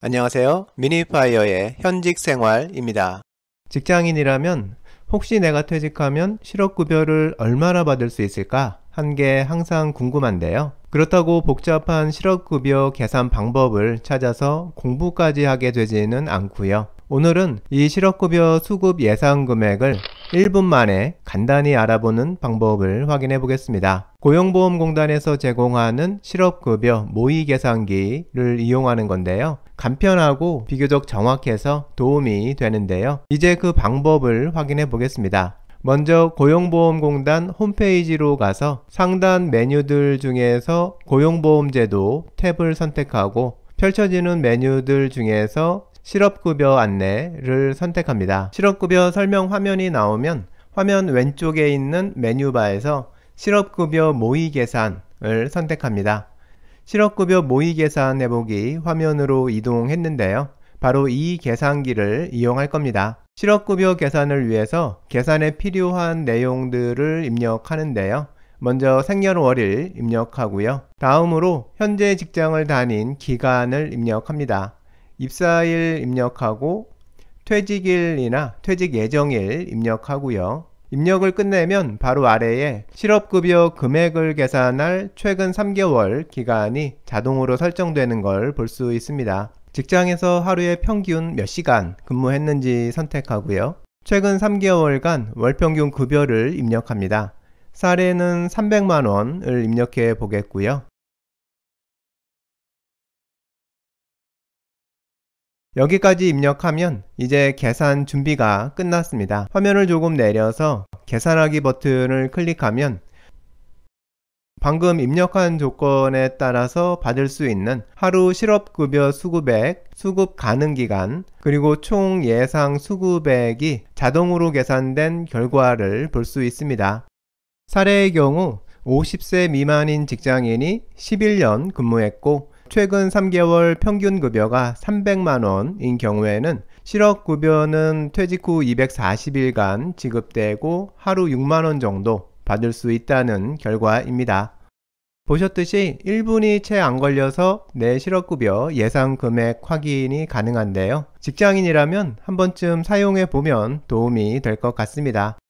안녕하세요. 미니파이어의 현직 생활입니다. 직장인이라면 혹시 내가 퇴직하면 실업급여를 얼마나 받을 수 있을까 한 게 항상 궁금한데요. 그렇다고 복잡한 실업급여 계산 방법을 찾아서 공부까지 하게 되지는 않고요. 오늘은 이 실업급여 수급 예상 금액을 1분 만에 간단히 알아보는 방법을 확인해 보겠습니다. 고용보험공단에서 제공하는 실업급여 모의 계산기를 이용하는 건데요. 간편하고 비교적 정확해서 도움이 되는데요. 이제 그 방법을 확인해 보겠습니다. 먼저 고용보험공단 홈페이지로 가서 상단 메뉴들 중에서 고용보험제도 탭을 선택하고 펼쳐지는 메뉴들 중에서 실업급여 안내를 선택합니다. 실업급여 설명 화면이 나오면 화면 왼쪽에 있는 메뉴바에서 실업급여 모의 계산을 선택합니다. 실업급여 모의 계산 해보기 화면으로 이동했는데요. 바로 이 계산기를 이용할 겁니다. 실업급여 계산을 위해서 계산에 필요한 내용들을 입력하는데요. 먼저 생년월일 입력하고요. 다음으로 현재 직장을 다닌 기간을 입력합니다. 입사일 입력하고 퇴직일이나 퇴직 예정일 입력하고요. 입력을 끝내면 바로 아래에 실업급여 금액을 계산할 최근 3개월 기간이 자동으로 설정되는 걸 볼 수 있습니다. 직장에서 하루에 평균 몇 시간 근무했는지 선택하고요. 최근 3개월간 월평균 급여를 입력합니다. 사례는 300만 원을 입력해 보겠고요. 여기까지 입력하면 이제 계산 준비가 끝났습니다. 화면을 조금 내려서 계산하기 버튼을 클릭하면 방금 입력한 조건에 따라서 받을 수 있는 하루 실업급여 수급액, 수급 가능 기간, 그리고 총 예상 수급액이 자동으로 계산된 결과를 볼 수 있습니다. 사례의 경우 50세 미만인 직장인이 11년 근무했고 최근 3개월 평균 급여가 300만 원인 경우에는 실업급여는 퇴직 후 240일간 지급되고 하루 6만 원 정도 받을 수 있다는 결과입니다. 보셨듯이 1분이 채 안 걸려서 내 실업급여 예상 금액 확인이 가능한데요. 직장인이라면 한 번쯤 사용해 보면 도움이 될 것 같습니다.